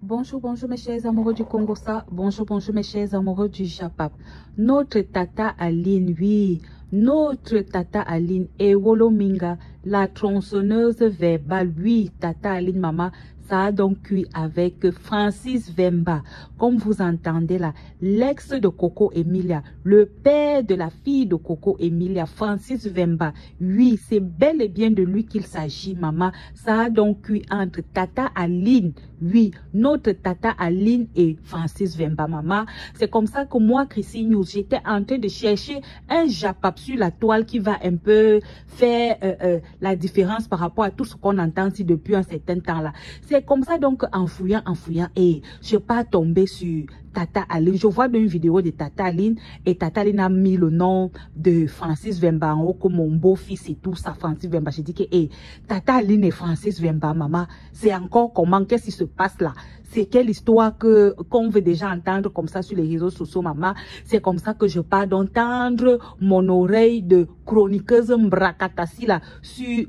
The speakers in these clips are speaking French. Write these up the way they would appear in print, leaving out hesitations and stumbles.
Bonjour, bonjour mes chers amoureux du Congo, ça. Bonjour, bonjour mes chers amoureux du Japap. Notre tata Aline, oui, notre tata Aline, Ewolo Minga, la tronçonneuse verbale, oui, tata Aline, maman, ça a donc cuit avec Francis Vemba. Comme vous entendez là, l'ex de Coco Emilia, le père de la fille de Coco Emilia, Francis Vemba. Oui, c'est bel et bien de lui qu'il s'agit, maman. Ça a donc cuit entre tata Aline, oui, notre tata Aline et Francis Vemba, maman. C'est comme ça que moi, Christine News, j'étais en train de chercher un Japap sur la toile qui va un peu faire la différence par rapport à tout ce qu'on entend ici depuis un certain temps là. C'est comme ça donc en fouillant, et je suis pas tombée sur Tata Aline. Je vois dans une vidéo de Tata Aline et Tata Aline a mis le nom de Francis Vemba en haut comme mon beau-fils et tout ça, Francis Vemba. Je dis que Tata Aline et Francis Vemba, maman, c'est encore comment, qu'est-ce qui se passe là? C'est quelle histoire qu'on veut déjà entendre comme ça sur les réseaux sociaux, maman. C'est comme ça que je pars d'entendre mon oreille de chroniqueuse Mbrakatasi là sur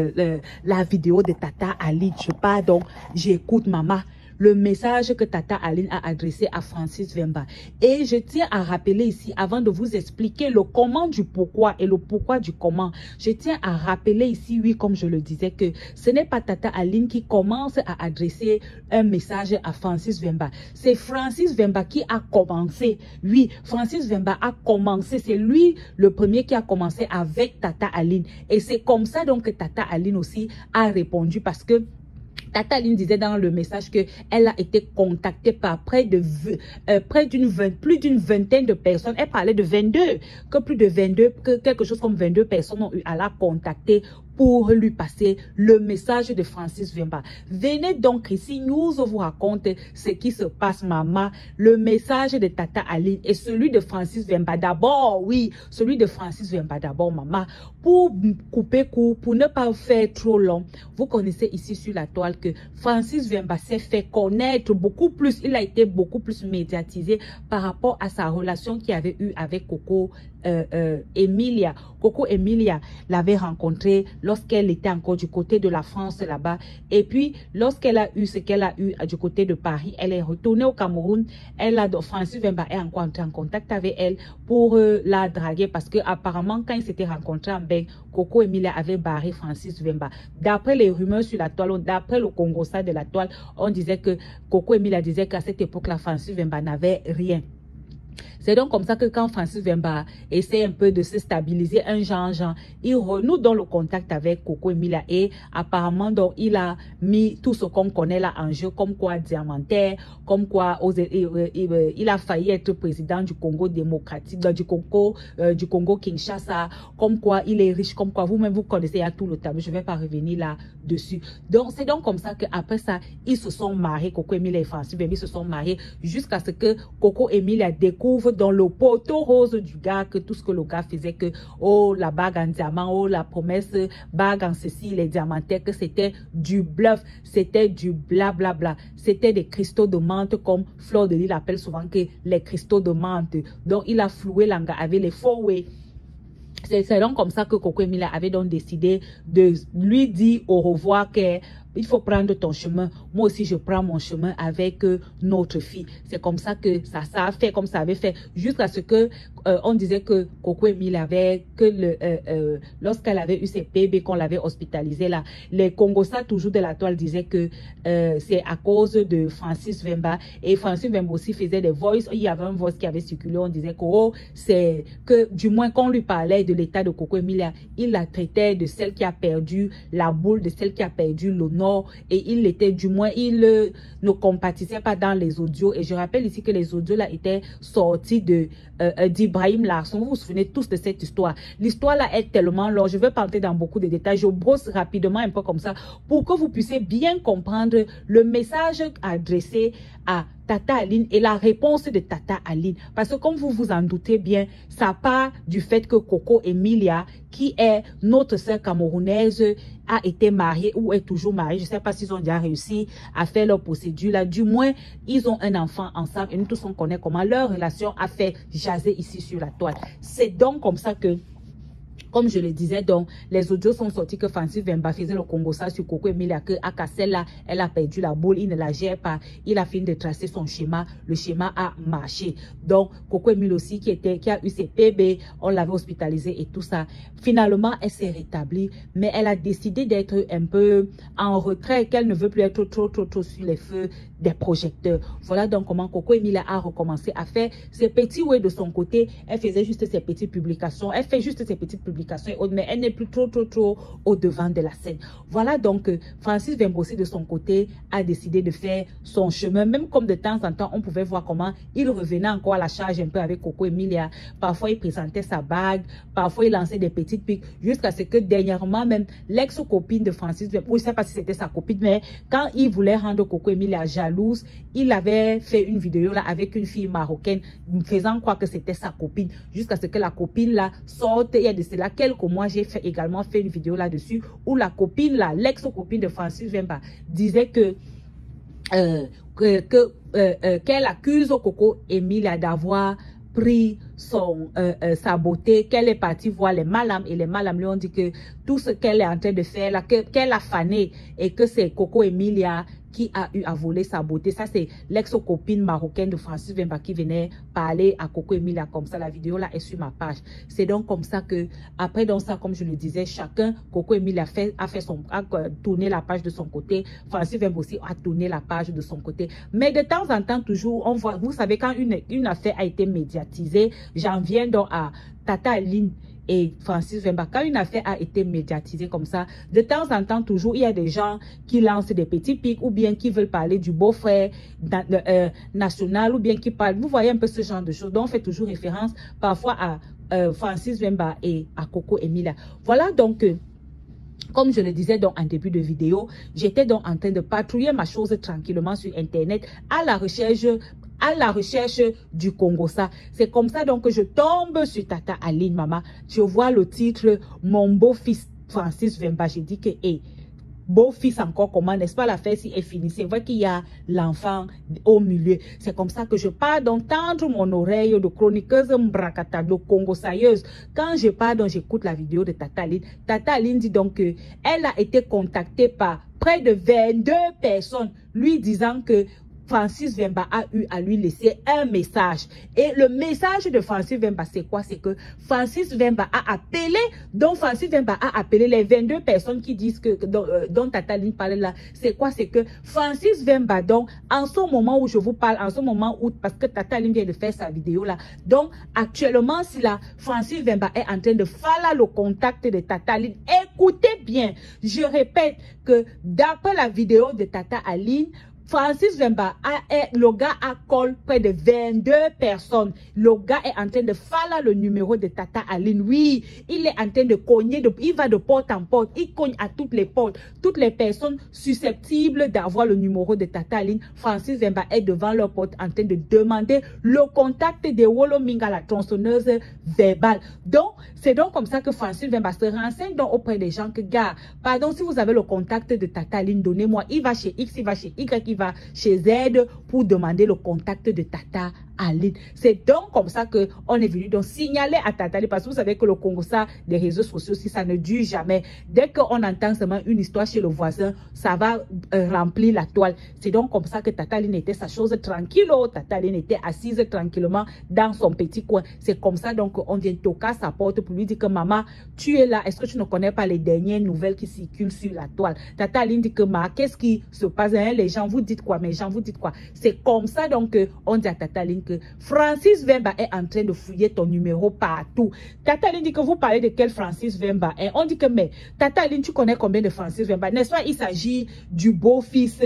la vidéo de Tata Aline. Je pars donc, j'écoute, maman, le message que Tata Aline a adressé à Francis Vemba. Et je tiens à rappeler ici, avant de vous expliquer le comment du pourquoi et le pourquoi du comment, je tiens à rappeler ici, oui, comme je le disais, que ce n'est pas Tata Aline qui commence à adresser un message à Francis Vemba. C'est Francis Vemba qui a commencé. Oui, Francis Vemba a commencé. C'est lui le premier qui a commencé avec Tata Aline. Et c'est comme ça donc que Tata Aline aussi a répondu parce que Tata Aline disait dans le message qu'elle a été contactée par plus d'une vingtaine de personnes. Elle parlait de 22, que quelque chose comme 22 personnes ont eu à la contacter pour lui passer le message de Francis Vemba. Venez donc ici, nous vous raconte ce qui se passe, maman. Le message de Tata Aline et celui de Francis Vemba d'abord, oui, celui de Francis Vemba d'abord, maman. Pour couper court, pour ne pas faire trop long, vous connaissez ici sur la toile que Francis Vemba s'est fait connaître beaucoup plus, il a été beaucoup plus médiatisé par rapport à sa relation qu'il avait eue avec Coco Emilia. Coco Emilia l'avait rencontré lorsqu'elle était encore du côté de la France là-bas. Et puis, lorsqu'elle a eu ce qu'elle a eu du côté de Paris, elle est retournée au Cameroun. Francis Vemba est encore entré en contact avec elle pour la draguer parce que apparemment, quand ils s'étaient rencontrés en Belgique, Coco Emilia avait barré Francis Vemba. D'après les rumeurs sur la toile, d'après le Congo ça de la toile, on disait que Coco Emilia disait qu'à cette époque-là, Francis Vemba n'avait rien. C'est donc comme ça que quand Francis Vemba essaie un peu de se stabiliser, il renoue dans le contact avec Coco Emilia et apparemment donc il a mis tout ce qu'on connaît là en jeu, comme quoi diamantaire, comme quoi il a failli être président du Congo démocratique, du Congo Kinshasa, comme quoi il est riche, comme quoi vous-même vous connaissez, il y a tout le tableau, je ne vais pas revenir là-dessus. Donc c'est donc comme ça qu'après ça, ils se sont mariés, Coco Emilia et Francis Vemba, ils se sont mariés jusqu'à ce que Coco Emilia découvre dans le poteau rose du gars que tout ce que le gars faisait, que oh la bague en diamant, oh la promesse bague en ceci, les diamantaires, que c'était du bluff, c'était du blablabla, c'était des cristaux de menthe comme Fleur de Lys appelle souvent que les cristaux de menthe. Donc il a floué l'anga avec les faux way. C'est donc comme ça que Coco Emilia avait donc décidé de lui dire au revoir que il faut prendre ton chemin. Moi aussi, je prends mon chemin avec notre fille. C'est comme ça que ça a fait, comme ça avait fait, jusqu'à ce que on disait que Coco Emilia avait, lorsqu'elle avait eu ses bébés, qu'on l'avait hospitalisée là, les Congosa toujours de la toile disaient que c'est à cause de Francis Vemba. Et Francis Vemba aussi faisait des voices. Il y avait un voice qui avait circulé, on disait que oh, c'est que du moins qu'on lui parlait de l'état de Coco Emilia, il la traitait de celle qui a perdu la boule, de celle qui a perdu le nord, et il était, du moins, il ne compatissait pas dans les audios. Et je rappelle ici que les audios là étaient sortis d'Ibrahim Larson. Vous vous souvenez tous de cette histoire. L'histoire là est tellement longue, je ne vais pas entrer dans beaucoup de détails, je brosse rapidement un peu comme ça pour que vous puissiez bien comprendre le message adressé à Tata Aline et la réponse de Tata Aline. Parce que comme vous vous en doutez bien, ça part du fait que Coco Emilia, qui est notre sœur camerounaise, a été mariée ou est toujours mariée. Je ne sais pas s'ils ont déjà réussi à faire leur procédure là. Du moins, ils ont un enfant ensemble et nous tous on connaît comment leur relation a fait jaser ici sur la toile. C'est donc comme ça que Comme je le disais, donc, les audios sont sortis que Francis Vemba faisait le Congossa sur Coco Emilia, que à Cassella, elle a perdu la boule, il ne la gère pas. Il a fini de tracer son schéma. Le schéma a marché. Donc, Coco Emilia aussi, qui a eu ses PB, on l'avait hospitalisé et tout ça. Finalement, elle s'est rétablie, mais elle a décidé d'être un peu en retrait, qu'elle ne veut plus être trop sur les feux des projecteurs. Voilà donc comment Coco Emilia a recommencé à faire ses petits ouais de son côté. Elle faisait juste ses petites publications. Elle fait juste ses petites publications, mais elle n'est plus trop au devant de la scène. Voilà donc Francis Vembossi de son côté a décidé de faire son chemin, même comme de temps en temps on pouvait voir comment il revenait encore à la charge un peu avec Coco Emilia. Parfois il présentait sa bague, parfois il lançait des petites piques, jusqu'à ce que dernièrement même l'ex-copine de Francis Vembossi, je ne sais pas si c'était sa copine, mais quand il voulait rendre Coco Emilia jalouse, il avait fait une vidéo là avec une fille marocaine faisant croire que c'était sa copine, jusqu'à ce que la copine là sorte. Il y a de cela quelques mois, j'ai également fait une vidéo là-dessus où la copine là, l'ex-copine de Francis Vemba, disait que qu'elle accuse Coco Emilia d'avoir pris sa beauté, qu'elle est partie voir les malams et les malams lui ont dit que tout ce qu'elle est en train de faire là, qu'elle a fané et que c'est Coco Emilia qui a eu à voler sa beauté. Ça, c'est l'ex-copine marocaine de Francis Vemba qui venait parler à Coco Emilia comme ça. La vidéo là est sur ma page. C'est donc comme ça que, après donc ça, comme je le disais, chacun, Coco Emilia a tourné la page de son côté. Francis Vemba aussi a tourné la page de son côté. Mais de temps en temps, toujours, on voit, vous savez, quand une affaire a été médiatisée, j'en viens donc à Tata Aline et Francis Vemba, quand une affaire a été médiatisée comme ça, de temps en temps, toujours, il y a des gens qui lancent des petits pics ou bien qui veulent parler du beau-frère national ou bien qui parlent. Vous voyez un peu ce genre de choses. Donc, on fait toujours référence parfois à Francis Vemba et à Coco Emilia. Voilà donc... comme je le disais donc en début de vidéo, j'étais donc en train de patrouiller ma chose tranquillement sur Internet à la recherche du Congossa. C'est comme ça donc que je tombe sur Tata Aline, maman. Je vois le titre « Mon beau-fils Francis Vemba ». Je dis que, hey, beau-fils encore comment, n'est-ce pas, l'affaire si est finie. C'est vrai qu'il y a l'enfant au milieu. C'est comme ça que je pars donc tendre mon oreille de chroniqueuse mbrakata, de congossailleuse. Quand je pars donc j'écoute la vidéo de Tata Aline. Tata Aline dit donc qu'elle a été contactée par près de 22 personnes lui disant que Francis Vemba a eu à lui laisser un message. Et le message de Francis Vemba, c'est quoi? C'est que Francis Vemba a appelé, donc Francis Vemba a appelé les 22 personnes qui disent que, dont Tata Aline parlait là. C'est quoi? C'est que Francis Vemba, donc, en ce moment où je vous parle, en ce moment où, parce que Tata Aline vient de faire sa vidéo là, donc, actuellement, si là, Francis Vemba est en train de faire le contact de Tata Aline, écoutez bien, je répète que d'après la vidéo de Tata Aline, Francis Vemba, le gars a collé près de 22 personnes. Le gars est en train de faire le numéro de Tata Aline. Oui, il est en train de cogner, il va de porte en porte. Il cogne à toutes les portes. Toutes les personnes susceptibles d'avoir le numéro de Tata Aline, Francis Vemba est devant leur porte en train de demander le contact de Wolominga, la tronçonneuse verbale. Donc, c'est donc comme ça que Francis Vemba se renseigne donc auprès des gens que, gars, pardon, si vous avez le contact de Tata Aline, donnez-moi. Il va chez X, il va chez Y, il va chez Z pour demander le contact de Tata Aline. C'est donc comme ça que on est venu donc signaler à Tata Aline, parce que vous savez que le Congo, ça, les réseaux sociaux, si ça ne dure jamais. Dès qu'on entend seulement une histoire chez le voisin, ça va remplir la toile. C'est donc comme ça que Tata Aline était sa chose tranquille. Tata Aline était assise tranquillement dans son petit coin. C'est comme ça donc on vient toquer à sa porte pour lui dire que maman, tu es là. Est-ce que tu ne connais pas les dernières nouvelles qui circulent sur la toile? Tata Aline dit que maman, qu'est-ce qui se passe? Hein? Les gens vous dites quoi? Mais les gens vous dites quoi? C'est comme ça donc on dit à Tata Aline que Francis Vemba est en train de fouiller ton numéro partout. Tata Aline dit que vous parlez de quel Francis Vemba? Et on dit que mais Tata Aline, tu connais combien de Francis Vemba? N'est-ce pas? Il s'agit du beau-fils,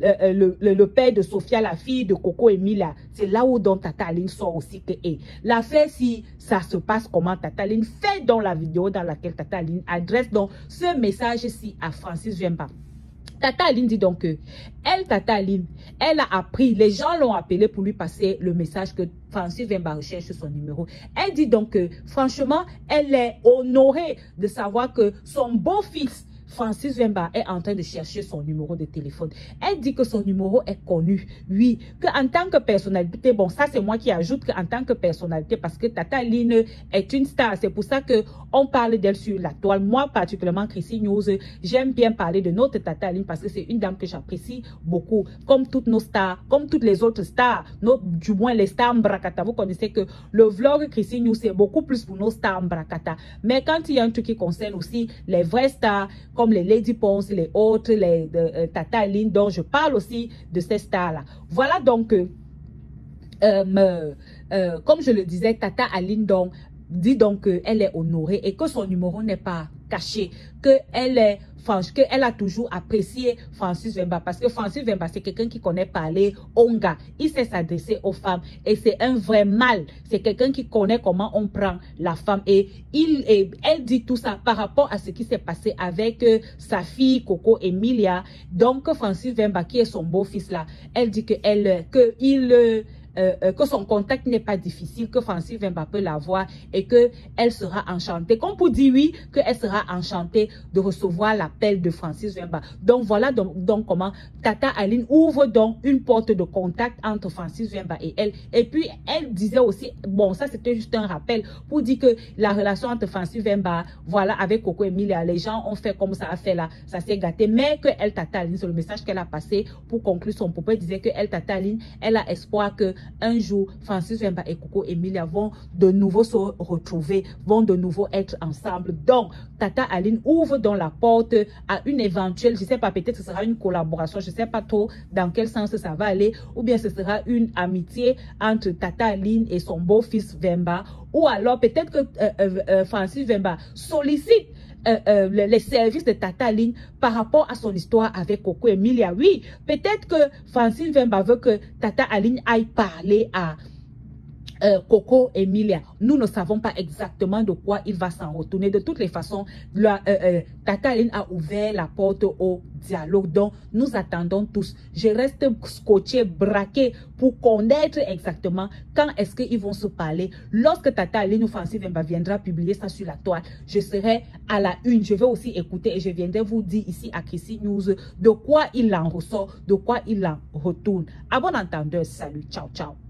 le père de Sophia, la fille de Coco Emilia. C'est là où donc Tata Aline sort aussi que l'affaire, si ça se passe comment, Tata Aline fait dans la vidéo dans laquelle Tata Aline adresse donc ce message-ci à Francis Vemba. Tata Aline dit donc que Tata Aline, elle a appris, les gens l'ont appelé pour lui passer le message que Francis Vemba recherche son numéro. Elle dit donc que franchement, elle est honorée de savoir que son beau-fils Francis Vemba est en train de chercher son numéro de téléphone. Elle dit que son numéro est connu. Oui, qu'en tant que personnalité, bon, ça c'est moi qui ajoute qu'en tant que personnalité, parce que Tata Aline est une star. C'est pour ça que on parle d'elle sur la toile. Moi, particulièrement, Chrissy News, j'aime bien parler de notre Tata Aline parce que c'est une dame que j'apprécie beaucoup. Comme toutes nos stars, comme toutes les autres stars, du moins les stars Mbrakata. Vous connaissez que le vlog Chrissy News, c'est beaucoup plus pour nos stars Mbrakata. Mais quand il y a un truc qui concerne aussi les vraies stars, comme les Lady Ponce, les autres, les Tata Aline, dont je parle aussi de ces stars-là. Voilà donc, comme je le disais, Tata Aline donc, dit donc qu'elle est honorée et que son numéro n'est pas caché, qu'elle a toujours apprécié Francis Vemba parce que Francis Vemba c'est quelqu'un qui connaît parler onga, il sait s'adresser aux femmes et c'est un vrai mal, c'est quelqu'un qui connaît comment on prend la femme et elle dit tout ça par rapport à ce qui s'est passé avec sa fille Coco Emilia. Donc Francis Vemba qui est son beau-fils là, elle dit que que son contact n'est pas difficile, que Francis Vemba peut l'avoir et qu'elle sera enchantée. Comme pour dire oui, qu'elle sera enchantée de recevoir l'appel de Francis Vemba. Donc voilà donc comment Tata Aline ouvre donc une porte de contact entre Francis Vemba et elle. Et puis elle disait aussi, bon ça c'était juste un rappel pour dire que la relation entre Francis Vemba, voilà avec Coco Emilia, les gens ont fait comme ça a fait là, ça s'est gâté. Mais que elle Tata Aline, c'est le message qu'elle a passé pour conclure son propos, elle disait que elle Tata Aline, elle a espoir que un jour, Francis Vemba et Coco Emilia vont de nouveau se retrouver, vont de nouveau être ensemble. Donc, Tata Aline ouvre donc la porte à une éventuelle, je ne sais pas, peut-être ce sera une collaboration, je ne sais pas trop dans quel sens ça va aller, ou bien ce sera une amitié entre Tata Aline et son beau-fils Vemba, ou alors peut-être que Francis Vemba sollicite les services de Tata Aline par rapport à son histoire avec Coco Emilia. Oui, peut-être que Francine Vemba veut que Tata Aline aille parler à Coco Emilia. Nous ne savons pas exactement de quoi il va s'en retourner. De toutes les façons, Tata Aline a ouvert la porte au dialogue. Donc, nous attendons tous. Je reste scotché, braqué pour connaître exactement quand est-ce qu'ils vont se parler. Lorsque Tata Aline ou Francis Vemba viendra publier ça sur la toile, je serai à la une. Je vais aussi écouter et je viendrai vous dire ici à Chrissy News de quoi il en ressort, de quoi il en retourne. À bon entendeur, salut, ciao, ciao.